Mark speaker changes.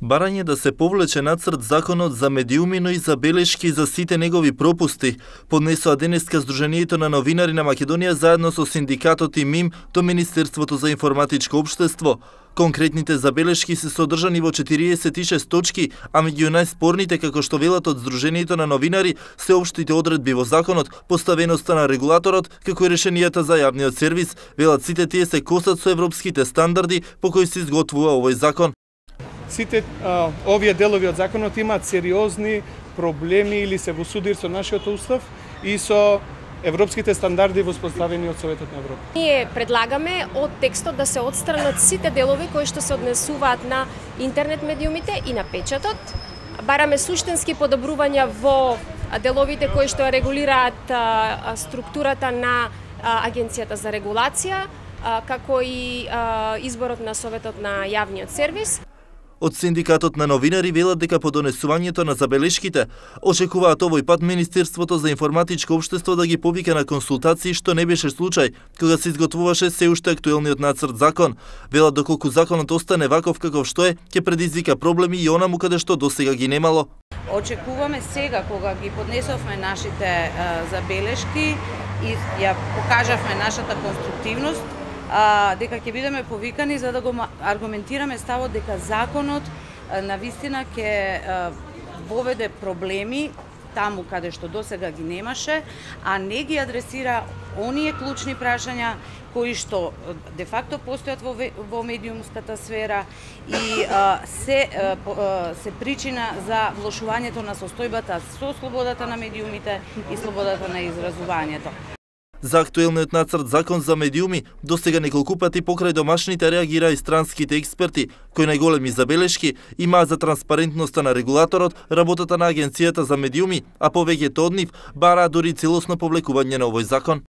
Speaker 1: Барање да се повлече нацрт законот за медиуми, но и забелешки за сите негови пропусти, поднесоа денеска Сдруженијето на новинари на Македонија заедно со синдикатот и МИМ до Министерството за информатичко општество. Конкретните забелешки се содржани во 46 точки, а меѓу најспорните, како што велат од Сдруженијето на новинари, се општите одредби во законот, поставеноста на регулаторот, како и решенијата за јавниот сервис. Велат сите тие се косат со европските стандарди по кои се изготвува овој закон.
Speaker 2: Сите овие делови од законот имаат сериозни проблеми или се во судир со нашиот устав и со европските стандарди воспоставени од Советот на Европа.
Speaker 3: Ние предлагаме од текстот да се отстранат сите делови кои што се однесуваат на интернет медиумите и на печатот. Бараме суштински подобрувања во деловите кои што регулираат структурата на Агенцијата за регулација, како и изборот на Советот на јавниот сервис.
Speaker 1: Од синдикатот на новинари велат дека по донесувањето на забелешките очекуваат овој пат Министерството за информатичко општество да ги повика на консултации, што не беше случај кога се изготвуваше се уште актуелниот нацрт закон. Велат доколку законот остане ваков каков што е, ќе предизвика проблеми и онаму каде што досега ги немало.
Speaker 4: Очекуваме сега кога ги поднесовме нашите забелешки и ја покажавме нашата конструктивност, дека ќе бидеме повикани за да го аргументираме ставот дека законот навистина ќе воведе проблеми таму каде што досега ги немаше, а не ги адресира оние клучни прашања кои што де факто постојат во медиумската сфера и се причина за влошувањето на состојбата со слободата на медиумите и слободата на изразувањето.
Speaker 1: За актуелниот нацрт закон за медиуми досега неколку пати покрај домашните реагира и странските експерти, кои најголеми забелешки имаат за транспарентноста на регулаторот, работата на Агенцијата за медиуми, а повеќето од нив бараат дури целосно повлекување на овој закон.